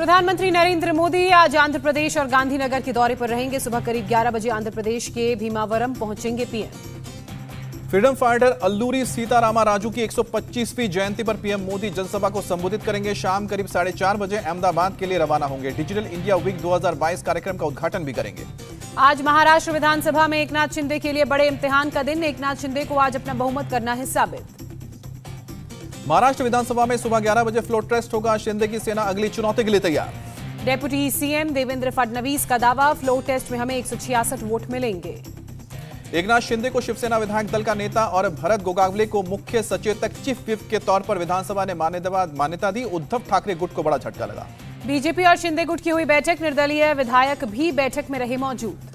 प्रधानमंत्री नरेंद्र मोदी आज आंध्र प्रदेश और गांधीनगर के दौरे पर रहेंगे। सुबह करीब 11 बजे आंध्र प्रदेश के भीमावरम पहुंचेंगे PM. Freedom fighter Alluri Seetharama Raju की 125वीं जयंती पर पीएम मोदी जनसभा को संबोधित करेंगे। शाम करीब 4:30 बजे अहमदाबाद के लिए रवाना होंगे। डिजिटल इंडिया वीक 2022 कार्यक्रम का उद्घाटन भी करेंगे। आज महाराष्ट्र विधानसभा में एकनाथ शिंदे के लिए बड़े इम्तिहान का दिन। एकनाथ शिंदे को आज अपना बहुमत करना है साबित। महाराष्ट्र विधानसभा में सुबह 11 बजे फ्लोर टेस्ट होगा। शिंदे की सेना अगली चुनौती के लिए तैयार। डेप्यूटी सीएम देवेंद्र फडणवीस का दावा, फ्लोर टेस्ट में हमें 166 वोट मिलेंगे। एकनाथ शिंदे को शिवसेना विधायक दल का नेता और भरत गोगावले को मुख्य सचेतक चीफ व्हिप के तौर पर विधानसभा ने मान्यता दी। उद्धव ठाकरे गुट को बड़ा झटका लगा। बीजेपी और शिंदे गुट की हुई बैठक, निर्दलीय विधायक भी बैठक में रहे मौजूद।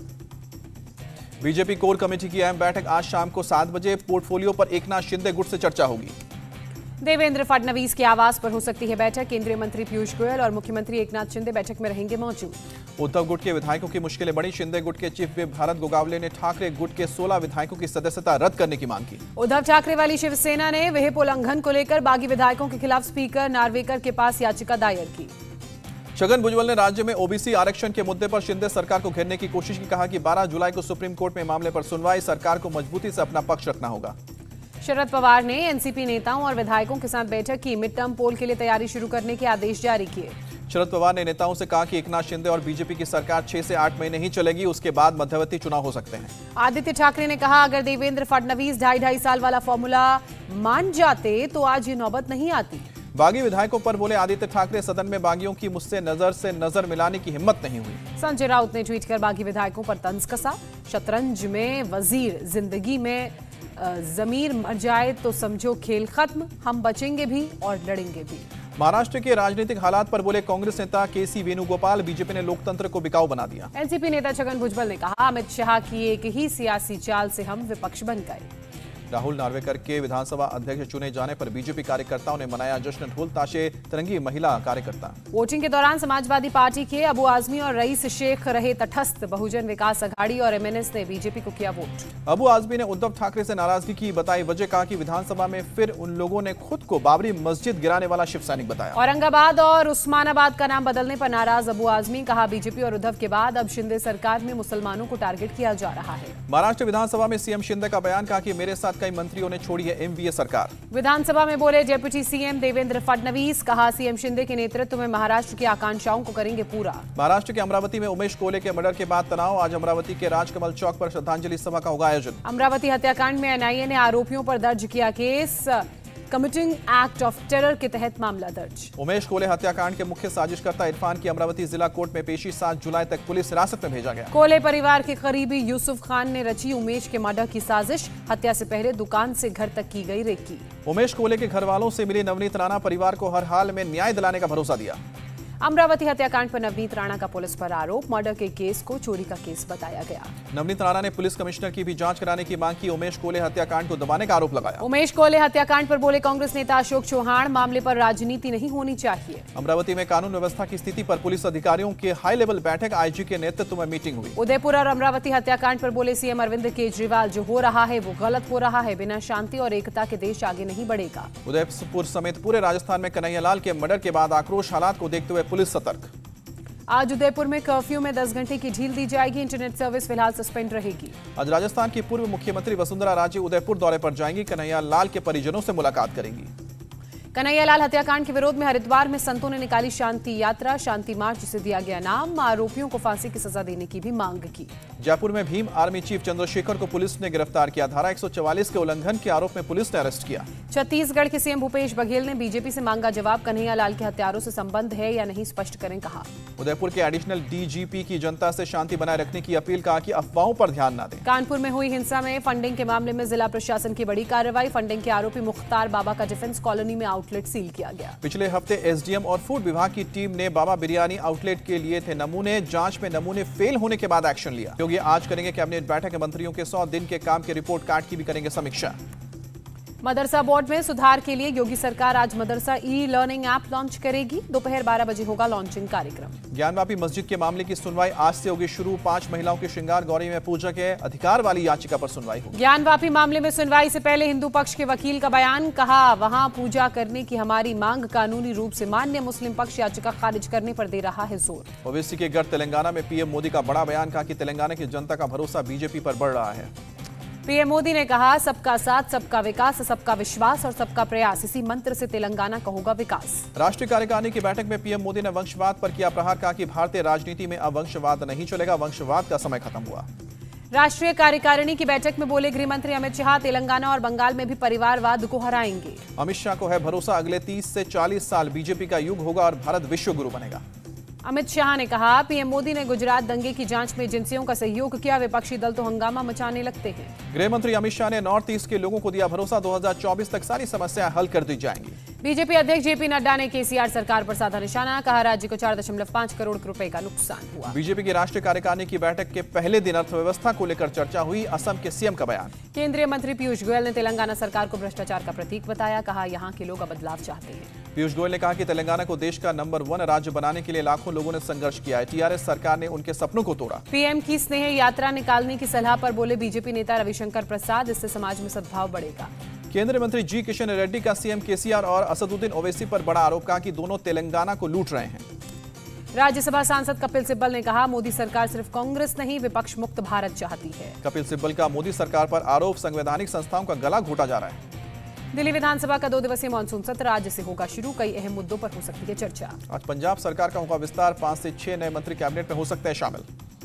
बीजेपी कोर कमेटी की अहम बैठक आज शाम को 7 बजे। पोर्टफोलियो पर एकनाथ शिंदे गुट से चर्चा होगी। देवेंद्र फडणवीस के आवास पर हो सकती है बैठक। केंद्रीय मंत्री पीयूष गोयल और मुख्यमंत्री एकनाथ शिंदे बैठक में रहेंगे मौजूद। उद्धव गुट के विधायकों की मुश्किलें बढ़ी। शिंदे गुट के चीफ व्हिप भरत गोगावले ने ठाकरे गुट के 16 विधायकों की सदस्यता रद्द करने की मांग की। उद्धव ठाकरे वाली शिवसेना ने व्हिप उल्लंघन को लेकर बागी विधायकों के खिलाफ स्पीकर नार्वेकर के पास याचिका दायर की। छगन भुजबल ने राज्य में ओबीसी आरक्षण के मुद्दे पर शिंदे सरकार को घेरने की कोशिश की। कहा कि 12 जुलाई को सुप्रीम कोर्ट में मामले पर सुनवाई, सरकार को मजबूती से अपना पक्ष रखना होगा। शरद पवार ने एनसीपी नेताओं और विधायकों के साथ बैठक की। मिड टर्म पोल के लिए तैयारी शुरू करने के आदेश जारी किए। शरद पवार ने नेताओं से कहा कि एकनाथ शिंदे और बीजेपी की सरकार 6 से 8 महीने ही चलेगी, उसके बाद मध्यवर्ती चुनाव हो सकते हैं। आदित्य ठाकरे ने कहा, अगर देवेंद्र फडणवीस 2.5 साल वाला फॉर्मूला मान जाते तो आज ये नौबत नहीं आती। बागी विधायकों पर बोले आदित्य ठाकरे, सदन में बागियों की मुझसे नजर से नजर मिलाने की हिम्मत नहीं हुई। संजय राउत ने ट्वीट कर बागी विधायकों पर तंज कसा। शतरंज में वजीर, जिंदगी में जमीर मर जाए तो समझो खेल खत्म। हम बचेंगे भी और लड़ेंगे भी। महाराष्ट्र के राजनीतिक हालात पर बोले कांग्रेस नेता केसी वेणुगोपाल, बीजेपी ने लोकतंत्र को बिकाऊ बना दिया। एनसीपी नेता छगन भुजबल ने कहा, अमित शाह की एक ही सियासी चाल से हम विपक्ष बन गए। राहुल नार्वेकर के विधानसभा अध्यक्ष चुने जाने पर बीजेपी कार्यकर्ताओं ने मनाया जश्न। ढोल ताशे, तिरंगी महिला कार्यकर्ता। वोटिंग के दौरान समाजवादी पार्टी के अबू आजमी और रईस शेख रहे तटस्थ। बहुजन विकास अघाड़ी और एमएनएस ने बीजेपी को किया वोट। अबू आजमी ने उद्धव ठाकरे से नाराजगी की बताई वजह। कहा कि विधानसभा में फिर उन लोगों ने खुद को बाबरी मस्जिद गिराने वाला शिव सैनिक बताया। औरंगाबाद और उस्मानाबाद का नाम बदलने पर नाराज अबू आजमी। कहा, बीजेपी और उद्धव के बाद अब शिंदे सरकार में मुसलमानों को टारगेट किया जा रहा है। महाराष्ट्र विधानसभा में सीएम शिंदे का बयान। कहा कि मेरे साथ कई मंत्रियों ने छोड़ी है एमवीए सरकार। विधानसभा में बोले डेप्यूटी सीएम देवेंद्र फडणवीस। कहा, सीएम शिंदे के नेतृत्व में महाराष्ट्र की आकांक्षाओं को करेंगे पूरा। महाराष्ट्र के अमरावती में उमेश कोले के मर्डर के बाद तनाव। आज अमरावती के राजकमल चौक पर श्रद्धांजलि सभा का होगा आयोजन। अमरावती हत्याकांड में एनआईए ने आरोपियों पर दर्ज किया case. Committing act of terror के तहत मामला दर्ज। उमेश कोले हत्याकांड के मुख्य साजिशकर्ता इरफान की अमरावती जिला कोर्ट में पेशी। 7 जुलाई तक पुलिस हिरासत में भेजा गया। कोले परिवार के करीबी यूसुफ खान ने रची उमेश के मर्डर की साजिश। हत्या से पहले दुकान से घर तक की गई रेकी। उमेश कोले के घर वालों से मिली नवनीत राणा, परिवार को हर हाल में न्याय दिलाने का भरोसा दिया। अमरावती हत्याकांड पर नवनीत राणा का पुलिस पर आरोप। मर्डर के केस को चोरी का केस बताया गया। नवनीत राणा ने पुलिस कमिश्नर की भी जांच कराने की मांग की। उमेश कोले हत्याकांड को दबाने का आरोप लगाया। उमेश कोले हत्याकांड पर बोले कांग्रेस नेता अशोक चौहान, मामले पर राजनीति नहीं होनी चाहिए। अमरावती में कानून व्यवस्था की स्थिति पर पुलिस अधिकारियों की हाई लेवल बैठक। आईजी के नेतृत्व में मीटिंग हुई। उदयपुर और अमरावती हत्याकांड पर बोले सीएम अरविंद केजरीवाल, जो हो रहा है वो गलत हो रहा है। बिना शांति और एकता के देश आगे नहीं बढ़ेगा। उदयपुर समेत पूरे राजस्थान में कन्हैयालाल के मर्डर के बाद आक्रोश। हालात को देखते हुए पुलिस सतर्क। आज उदयपुर में कर्फ्यू में 10 घंटे की ढील दी जाएगी। इंटरनेट सर्विस फिलहाल सस्पेंड रहेगी। आज राजस्थान की पूर्व मुख्यमंत्री वसुंधरा राजे उदयपुर दौरे पर जाएंगी। कन्हैयालाल के परिजनों से मुलाकात करेंगी। कन्हैयालाल हत्याकांड के विरोध में हरिद्वार में संतों ने निकाली शांति यात्रा। शांति मार्च से दिया गया नाम। आरोपियों को फांसी की सजा देने की भी मांग की। जयपुर में भीम आर्मी चीफ चंद्रशेखर को पुलिस ने गिरफ्तार किया। धारा 144 के उल्लंघन के आरोप में पुलिस ने अरेस्ट किया। छत्तीसगढ़ के सीएम भूपेश बघेल ने बीजेपी से मांगा जवाब। कन्हैयालाल के हत्यारों से संबंध है या नहीं स्पष्ट करें, कहा। उदयपुर के एडिशनल डीजीपी की जनता से शांति बनाए रखने की अपील। कहा कि अफवाहों पर ध्यान न दें। कानपुर में हुई हिंसा में फंडिंग के मामले में जिला प्रशासन की बड़ी कार्रवाई। फंडिंग के आरोपी मुख्तार बाबा का डिफेंस कॉलोनी में आउटलेट सील किया गया। पिछले हफ्ते एसडीएम और फूड विभाग की टीम ने बाबा बिरयानी आउटलेट के लिए थे नमूने। जांच में नमूने फेल होने के बाद एक्शन लिया। योगी आज करेंगे कैबिनेट बैठक। मंत्रियों के 100 दिन के काम की रिपोर्ट कार्ड की भी करेंगे समीक्षा। मदरसा बोर्ड में सुधार के लिए योगी सरकार आज मदरसा ई लर्निंग ऐप लॉन्च करेगी। दोपहर 12 बजे होगा लॉन्चिंग कार्यक्रम। ज्ञानवापी मस्जिद के मामले की सुनवाई आज से होगी शुरू। 5 महिलाओं की श्रृंगार गौरी में पूजा के अधिकार वाली याचिका पर सुनवाई होगी। ज्ञानवापी मामले में सुनवाई से पहले हिंदू पक्ष के वकील का बयान, कहा वहां पूजा करने की हमारी मांग कानूनी रूप से मान्य, मुस्लिम पक्ष याचिका खारिज करने पर दे रहा है जोर। ओवैसी के गढ़ तेलंगाना में पीएम मोदी का बड़ा बयान, कहा कि तेलंगाना की जनता का भरोसा बीजेपी पर बढ़ रहा है। पीएम मोदी ने कहा सबका साथ, सबका विकास, सबका विश्वास और सबका प्रयास, इसी मंत्र से तेलंगाना का होगा विकास। राष्ट्रीय कार्यकारिणी की बैठक में पीएम मोदी ने वंशवाद पर किया प्रहार, कहा कि भारतीय राजनीति में अब वंशवाद नहीं चलेगा, वंशवाद का समय खत्म हुआ। राष्ट्रीय कार्यकारिणी की बैठक में बोले गृह मंत्री अमित शाह, तेलंगाना और बंगाल में भी परिवारवाद को हराएंगे। अमित शाह को है भरोसा, अगले 30 से 40 साल बीजेपी का युग होगा और भारत विश्व गुरु बनेगा। अमित शाह ने कहा पीएम मोदी ने गुजरात दंगे की जांच में एजेंसियों का सहयोग किया, विपक्षी दल तो हंगामा मचाने लगते हैं। गृह मंत्री अमित शाह ने नॉर्थ ईस्ट के लोगों को दिया भरोसा, 2024 तक सारी समस्याएं हल कर दी जाएंगी। बीजेपी अध्यक्ष जेपी नड्डा ने केसीआर सरकार पर साधा निशाना, कहा राज्य को 4.5 करोड़ रुपए का नुकसान हुआ। बीजेपी की राष्ट्रीय कार्यकारिणी की बैठक के पहले दिन अर्थव्यवस्था को लेकर चर्चा हुई, असम के सीएम का बयान। केंद्रीय मंत्री पीयूष गोयल ने तेलंगाना सरकार को भ्रष्टाचार का प्रतीक बताया, कहा यहाँ के लोग अब बदलाव चाहते हैं। पीयूष गोयल ने कहा कि तेलंगाना को देश का नंबर 1 राज्य बनाने के लिए लाखों लोगों ने संघर्ष किया है, टीआरएस सरकार ने उनके सपनों को तोड़ा। पीएम की स्नेह यात्रा निकालने की सलाह पर बोले बीजेपी नेता रविशंकर प्रसाद, इससे समाज में सद्भाव बढ़ेगा। केंद्रीय मंत्री जी किशन रेड्डी का सीएम केसीआर और असदुद्दीन ओवैसी पर बड़ा आरोप, कहा कि दोनों तेलंगाना को लूट रहे हैं। राज्यसभा सांसद कपिल सिब्बल ने कहा मोदी सरकार सिर्फ कांग्रेस नहीं विपक्ष मुक्त भारत चाहती है। कपिल सिब्बल का मोदी सरकार पर आरोप, संवैधानिक संस्थाओं का गला घोटा जा रहा है। दिल्ली विधानसभा का 2 दिवसीय मानसून सत्र आज से होगा शुरू, कई अहम मुद्दों पर हो सकती है चर्चा। आज पंजाब सरकार का होगा विस्तार, 5 से 6 नए मंत्री कैबिनेट में हो सकते हैं शामिल।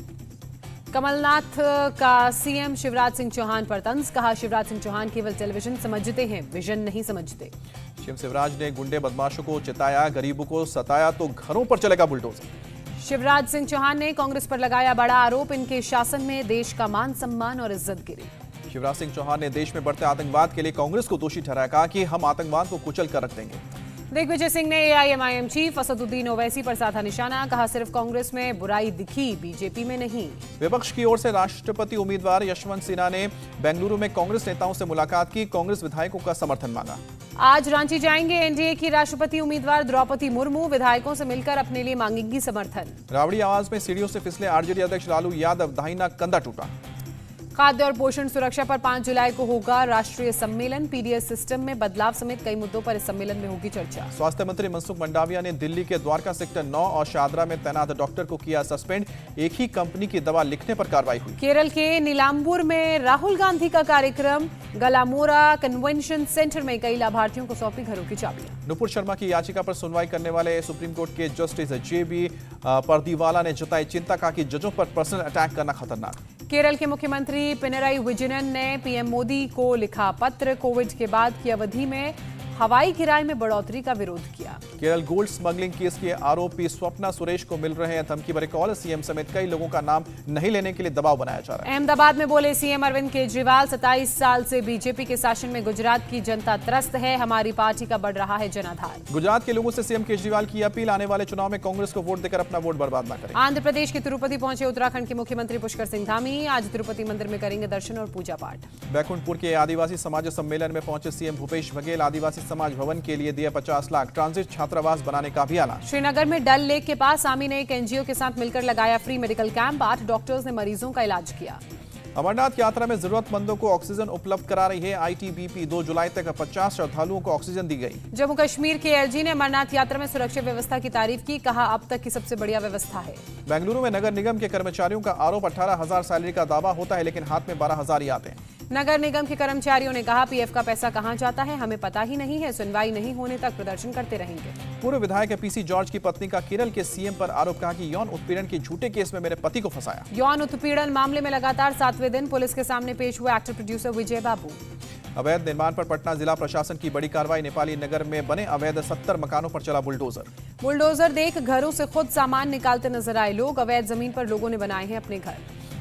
कमलनाथ का सीएम शिवराज सिंह चौहान पर तंज, कहा शिवराज सिंह चौहान केवल टेलीविजन समझते हैं, विजन नहीं समझते। सीएम शिवराज ने गुंडे बदमाशों को चिताया, गरीबों को सताया तो घरों पर चलेगा बुलडोजर। शिवराज सिंह चौहान ने कांग्रेस पर लगाया बड़ा आरोप, इनके शासन में देश का मान सम्मान और इज्जत गिरी। शिवराज सिंह चौहान ने देश में बढ़ते आतंकवाद के लिए कांग्रेस को दोषी ठहराया, कहा कि हम आतंकवाद को कुचल कर रख देंगे। दिग्विजय सिंह ने एआईएमआईएम चीफ असदुद्दीन ओवैसी पर साधा निशाना, कहा सिर्फ कांग्रेस में बुराई दिखी, बीजेपी में नहीं। विपक्ष की ओर से राष्ट्रपति उम्मीदवार यशवंत सिन्हा ने बेंगलुरु में कांग्रेस नेताओं से मुलाकात की, कांग्रेस विधायकों का समर्थन मांगा। आज रांची जाएंगे एनडीए की राष्ट्रपति उम्मीदवार द्रौपदी मुर्मू, विधायकों से मिलकर अपने लिए मांगेंगी समर्थन। रावड़ी आवाज में सीढ़ियों से फिसले आरजेडी अध्यक्ष लालू यादव, दाहिना कंधा टूटा। खाद्य और पोषण सुरक्षा पर 5 जुलाई को होगा राष्ट्रीय सम्मेलन, पीडीएस सिस्टम में बदलाव समेत कई मुद्दों पर इस सम्मेलन में होगी चर्चा। स्वास्थ्य मंत्री मनसुख मंडाविया ने दिल्ली के द्वारका सेक्टर 9 और शादरा में तैनात डॉक्टर को किया सस्पेंड, एक ही कंपनी की दवा लिखने पर कार्रवाई हुई। केरल के नीलांबूर में राहुल गांधी का कार्यक्रम, गलामोरा कन्वेंशन सेंटर में कई लाभार्थियों को सौंपी घरों की चाबियां। नुपुर शर्मा की याचिका पर सुनवाई करने वाले सुप्रीम कोर्ट के जस्टिस जेबी परदीवाला ने जताई चिंता, कहा कि जजों पर पर्सनल अटैक करना खतरनाक। केरल के मुख्यमंत्री पिनराई विजयन ने पीएम मोदी को लिखा पत्र, कोविड के बाद की अवधि में हवाई किराए में बढ़ोतरी का विरोध किया। केरल गोल्ड स्मगलिंग केस के आरोपी स्वप्ना सुरेश को मिल रहे हैं धमकी भरे कॉल, सीएम समेत कई लोगों का नाम नहीं लेने के लिए दबाव बनाया जा रहा है। अहमदाबाद में बोले सीएम अरविंद केजरीवाल, 27 साल से बीजेपी के शासन में गुजरात की जनता त्रस्त है, हमारी पार्टी का बढ़ रहा है जनाधार। गुजरात के लोगों से सीएम केजरीवाल की अपील, आने वाले चुनाव में कांग्रेस को वोट देकर अपना वोट बर्बाद न करें। आंध्र प्रदेश के तिरुपति पहुंचे उत्तराखंड के मुख्यमंत्री पुष्कर सिंह धामी, आज तिरुपति मंदिर में करेंगे दर्शन और पूजा पाठ। बैकुंठपुर के आदिवासी समाज सम्मेलन में पहुंचे सीएम भूपेश बघेल, आदिवासी समाज भवन के लिए दिए 50 लाख, ट्रांजिट छात्रावास बनाने का भी ऐलान। श्रीनगर में डल लेक के पास आमी ने एक एनजीओ के साथ मिलकर लगाया फ्री मेडिकल कैंप, 8 डॉक्टर्स ने मरीजों का इलाज किया। अमरनाथ यात्रा में जरूरतमंदों को ऑक्सीजन उपलब्ध करा रही है आईटीबीपी, 2 जुलाई तक 50 श्रद्धालुओं को ऑक्सीजन दी गई। जम्मू कश्मीर के एलजी ने अमरनाथ यात्रा में सुरक्षा व्यवस्था की तारीफ की, कहा अब तक की सबसे बढ़िया व्यवस्था है। बेंगलुरु में नगर निगम के कर्मचारियों का आरोप, 18,000 सैलरी का दावा होता है लेकिन हाथ में 12,000 ही आते हैं। नगर निगम के कर्मचारियों ने कहा पीएफ का पैसा कहां जाता है हमें पता ही नहीं है, सुनवाई नहीं होने तक प्रदर्शन करते रहेंगे। पूर्व विधायक पीसी जॉर्ज की पत्नी का केरल के सीएम पर आरोप, कहा कि यौन उत्पीड़न के झूठे केस में मेरे पति को फंसाया। यौन उत्पीड़न मामले में लगातार 7वें दिन पुलिस के सामने पेश हुए एक्टर प्रोड्यूसर विजय बाबू। अवैध निर्माण पर पटना जिला प्रशासन की बड़ी कार्रवाई, नेपाली नगर में बने अवैध 70 मकानों पर चला बुलडोजर। बुलडोजर देख घरों से खुद सामान निकालते नजर आए लोग, अवैध जमीन पर लोगों ने बनाए हैं अपने घर।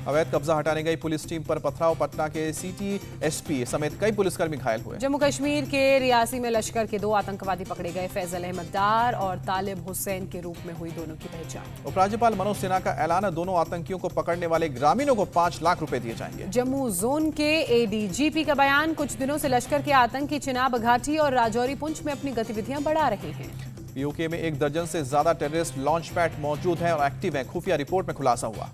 अवैध कब्जा हटाने गई पुलिस टीम पर पथराव, पटना के सिटी एसपी समेत कई पुलिसकर्मी घायल हुए। जम्मू कश्मीर के रियासी में लश्कर के 2 आतंकवादी पकड़े गए। फैजल अहमद डार और तालिब हुसैन के रूप में हुई दोनों की पहचान। उपराज्यपाल मनोज सिन्हा का ऐलान, दोनों आतंकियों को पकड़ने वाले ग्रामीणों को 5 लाख रुपए दिए जाएंगे। जम्मू जोन के एडीजीपी का बयान, कुछ दिनों से लश्कर के आतंकी चिनाब घाटी और राजौरी पुंछ में अपनी गतिविधियां बढ़ा रहे हैं। यूके में 1 दर्जन से ज्यादा टेररिस्ट लॉन्च पैड मौजूद हैं और एक्टिव हैं, खुफिया रिपोर्ट में खुलासा हुआ।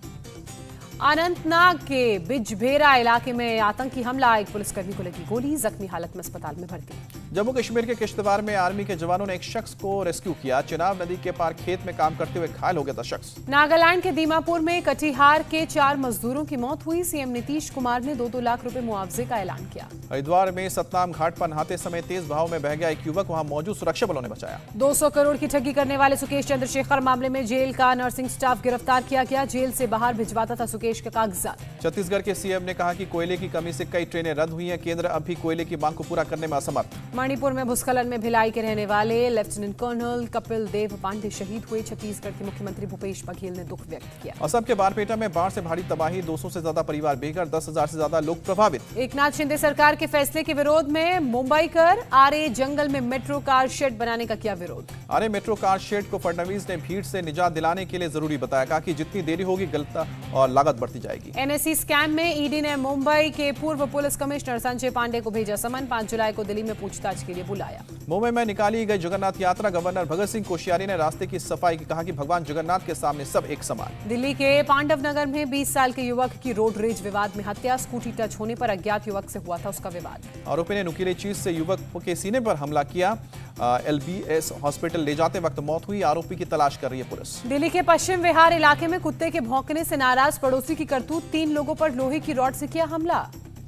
अनंतनाग के बिजबेरा इलाके में आतंकी हमला, एक पुलिसकर्मी को लगी गोली, जख्मी हालत में अस्पताल में भर्ती। जम्मू कश्मीर के किश्तवाड़ में आर्मी के जवानों ने एक शख्स को रेस्क्यू किया। चिनाब नदी के पार खेत में काम करते हुए घायल हो गया था शख्स। नागालैंड के दीमापुर में कटिहार के 4 मजदूरों की मौत हुई। सीएम नीतीश कुमार ने 2-2 लाख रुपए मुआवजे का ऐलान किया। हरिद्वार में सतनाम घाट पर नहाते समय तेज बहाव में बह गया एक युवक, वहां मौजूद सुरक्षा बलों ने बचाया। 200 करोड़ की ठगी करने वाले सुकेश चंद्रशेखर मामले में जेल का नर्सिंग स्टाफ गिरफ्तार किया गया। जेल से बाहर भिजवाता था सुकेश के कागजात। छत्तीसगढ़ के सीएम ने कहा कि कोयले की कमी से कई ट्रेनें रद्द हुई हैं, केंद्र अब भी कोयले की मांग को पूरा करने में असमर्थ। मणिपुर में भूस्खलन में भिलाई के रहने वाले लेफ्टिनेंट कर्नल कपिल देव पांडे शहीद हुए। छत्तीसगढ़ के मुख्यमंत्री भूपेश बघेल ने दुख व्यक्त किया। असम के बारपेटा में बाढ़ से भारी तबाही, 200 से ज्यादा परिवार बेघर, 10,000 से ज्यादा लोग प्रभावित। एकनाथ शिंदे सरकार के फैसले के विरोध में मुंबईकर आरे जंगल में मेट्रो कार शेड बनाने का किया विरोध। आरे मेट्रो कार शेड को फडणवीस ने भीड़ से निजात दिलाने के लिए जरूरी बताया, कहा कि जितनी देरी होगी गलत और लागत बढ़ती जाएगी। एनएससी स्कैम में ईडी ने मुंबई के पूर्व पुलिस कमिश्नर संजय पांडे को भेजा समन। 5 जुलाई को दिल्ली में पूछताछ के लिए बुलाया। मुंबई में निकाली गई जगन्नाथ यात्रा, गवर्नर भगत सिंह कोश्यारी ने रास्ते की सफाई की, कहा कि भगवान जगन्नाथ के सामने सब एक समान। दिल्ली के पांडव नगर में 20 साल के युवक की रोड रेज विवाद में हत्या, स्कूटी टच होने पर अज्ञात युवक से हुआ था उसका विवाद। आरोपी ने नुकीली चीज से युवक के सीने पर हमला किया। एलबीएस हॉस्पिटल ले जाते वक्त मौत हुई। आरोपी की तलाश कर रही है पुलिस। दिल्ली के पश्चिम विहार इलाके में कुत्ते के भौंकने से नाराज पड़ोसी की करतूत, 3 लोगों पर लोहे की रॉड से किया हमला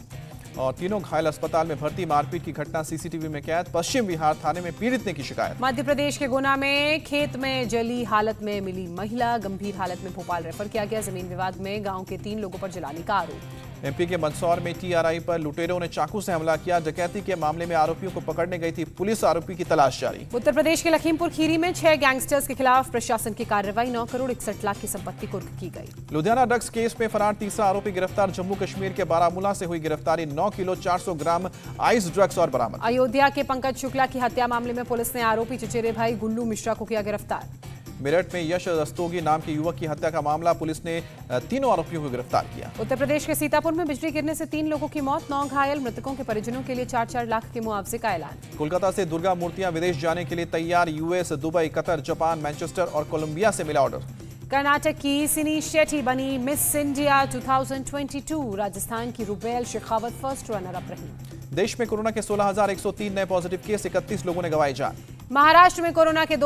और तीनों घायल अस्पताल में भर्ती। मारपीट की घटना सीसीटीवी में कैद। पश्चिम बिहार थाने में पीड़ित ने की शिकायत। मध्य प्रदेश के गुना में खेत में जली हालत में मिली महिला, गंभीर हालत में भोपाल रेफर किया गया। जमीन विवाद में गांव के 3 लोगों पर जलाने का आरोप। एमपी के मंदसौर में टीआरआई पर लुटेरों ने चाकू से हमला किया। डकैती के मामले में आरोपियों को पकड़ने गई थी पुलिस, आरोपी की तलाश जारी। उत्तर प्रदेश के लखीमपुर खीरी में 6 गैंगस्टर्स के खिलाफ प्रशासन की कार्रवाई। 9 करोड़ 61 लाख की संपत्ति कुर्क की गई। लुधियाना ड्रग्स केस में फरार तीसरा आरोपी गिरफ्तार। जम्मू कश्मीर के बारामूला से हुई गिरफ्तारी। 9 किलो 400 ग्राम आइस ड्रग्स और बरामद। अयोध्या के पंकज शुक्ला की हत्या मामले में पुलिस ने आरोपी चचेरे भाई गुल्लू मिश्रा को किया गिरफ्तार। मेरठ में यश रस्तोगी नाम के युवक की हत्या का मामला, पुलिस ने तीनों आरोपियों को गिरफ्तार किया। उत्तर प्रदेश के सीतापुर में बिजली गिरने से 3 लोगों की मौत, 9 घायल। मृतकों के परिजनों के लिए 4-4 लाख के मुआवजे का ऐलान। कोलकाता से दुर्गा मूर्तियां विदेश जाने के लिए तैयार। US, Dubai, Qatar, Japan, Manchester और कोलंबिया से मिला ऑर्डर। कर्नाटक की सिनी शेट्टी बनी मिस इंडिया 2022। राजस्थान की Rubel Shekhawat first runner up रही। देश में कोरोना के 16,103 नए पॉजिटिव केस, 31 लोगों ने गंवाई जान। महाराष्ट्र में कोरोना के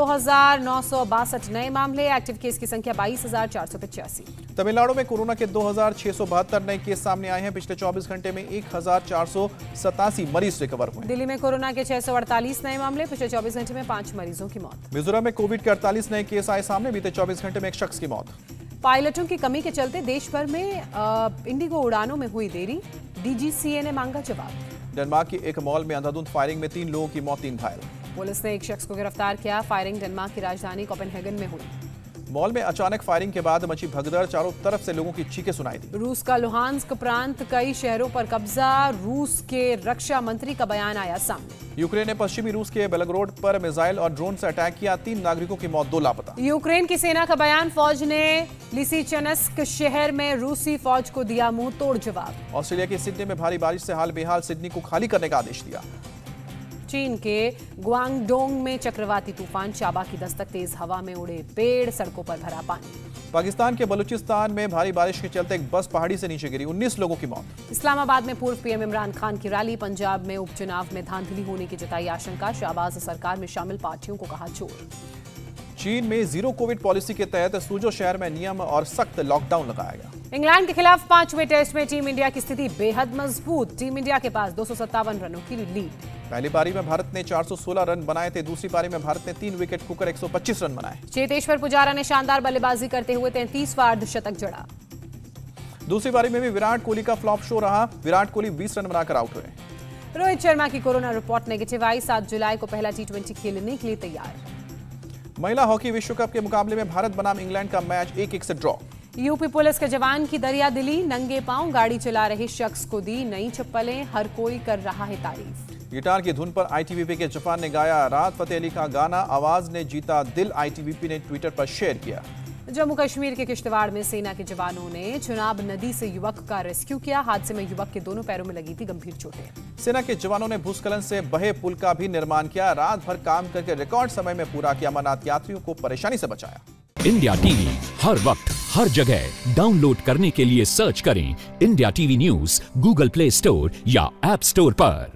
2,962 नए मामले, एक्टिव केस की संख्या 22,485। तमिलनाडु में कोरोना के 2,672 नए केस सामने आए हैं। पिछले 24 घंटे में 1,487 मरीज रिकवर हुए। दिल्ली में कोरोना के 648 नए मामले, पिछले 24 घंटे में 5 मरीजों की मौत। मिजोरम में कोविड के 48 नए केस आए सामने, बीते 24 घंटे में एक शख्स की मौत। पायलटों की कमी के चलते देश भर में इंडिगो उड़ानों में हुई देरी, डीजीसीए ने मांगा जवाब। डेनमार्क की एक मॉल में अंधाधुंध फायरिंग में 3 लोगों की मौत, 3 घायल। पुलिस ने एक शख्स को गिरफ्तार किया। फायरिंग डेनमार्क की राजधानी कोपेनहेगन में हुई। मॉल में अचानक फायरिंग के बाद मची भगदड़, चारों तरफ से लोगों की चीखें सुनाई दी। रूस का लुहांस्क प्रांत, कई शहरों पर कब्जा। रूस के रक्षा मंत्री का बयान आया सामने। यूक्रेन ने पश्चिमी रूस के बेलग्रोड पर मिसाइल और ड्रोन से अटैक किया। 3 नागरिकों की मौत, 2 लापता। यूक्रेन की सेना का बयान, फौज ने लिसिचनस्क शहर में रूसी फौज को दिया मुंह तोड़ जवाब। ऑस्ट्रेलिया के सिडनी में भारी बारिश से हाल बेहाल, सिडनी को खाली करने का आदेश दिया। चीन के ग्वांगडोंग में चक्रवाती तूफान, चाबा की दस्तक, तेज हवा में उड़े पेड़, सड़कों पर भरा पानी। पाकिस्तान के बलूचिस्तान में भारी बारिश के चलते एक बस पहाड़ी से नीचे गिरी, 19 लोगों की मौत। इस्लामाबाद में पूर्व पीएम इमरान खान की रैली। पंजाब में उपचुनाव में धांधली होने की जताई आशंका। शहबाज सरकार में शामिल पार्टियों को कहा चोर। चीन में जीरो कोविड पॉलिसी के तहत सूजो शहर में नियम और सख्त लॉकडाउन लगाया गया। इंग्लैंड के खिलाफ 5वें टेस्ट में टीम इंडिया की स्थिति बेहद मजबूत। टीम इंडिया के पास 257 रनों की लीड। पहली पारी में भारत ने 416 रन बनाए थे। दूसरी पारी में भारत ने 3 विकेट खोकर 125 रन बनाए। चेतेश्वर पुजारा ने शानदार बल्लेबाजी करते हुए 33वां अर्धशतक जड़ा। दूसरी पारी में भी विराट कोहली का फ्लॉप शो रहा। विराट कोहली 20 रन बनाकर आउट हुए। रोहित शर्मा की कोरोना रिपोर्ट नेगेटिव आई। 7 जुलाई को पहला T20 खेलने के लिए तैयार। महिला हॉकी विश्व कप के मुकाबले में भारत बनाम इंग्लैंड का मैच 1-1 से ड्रॉ। यूपी पुलिस के जवान की दरिया दिली, नंगे पांव गाड़ी चला रहे शख्स को दी नई चप्पलें, हर कोई कर रहा है तारीफ। गिटार की धुन पर आईटीबीपी के जवान ने गाया राहत फतेह अली का गाना, आवाज ने जीता दिल, आईटीबीपी ने ट्विटर पर शेयर किया। जम्मू कश्मीर के किश्तवाड़ में सेना के जवानों ने चुनाब नदी से युवक का रेस्क्यू किया। हादसे में युवक के दोनों पैरों में लगी थी गंभीर चोटें। सेना के जवानों ने भूस्खलन से बहे पुल का भी निर्माण किया। रात भर काम करके रिकॉर्ड समय में पूरा किया। अमरनाथ यात्रियों को परेशानी से बचाया। इंडिया टीवी हर वक्त हर जगह डाउनलोड करने के लिए सर्च करें India TV news Google play store या ऐप स्टोर पर।